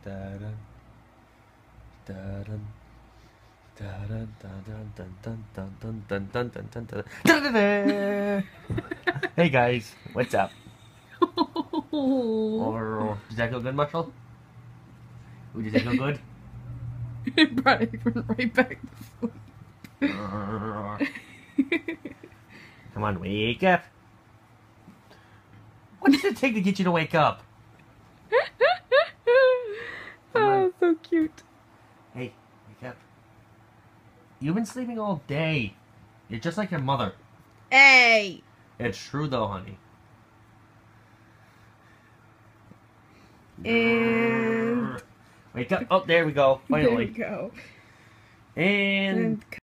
Da-dun, da-dun, da-dun, da-dun, dun, dun, dun, dun, dun, dun, dun, dun, dun. Da-da-da. Hey guys, what's up? Or does that feel good, Marshall? Ooh, does that feel good? Brian went right back to sleep. Come on, wake up. What does it take to get you to wake up? Oh, so cute. Hey, wake up. You've been sleeping all day. You're just like your mother. Hey! It's true though, honey. And Wake up. Oh, there we go. there we Finally. go. And And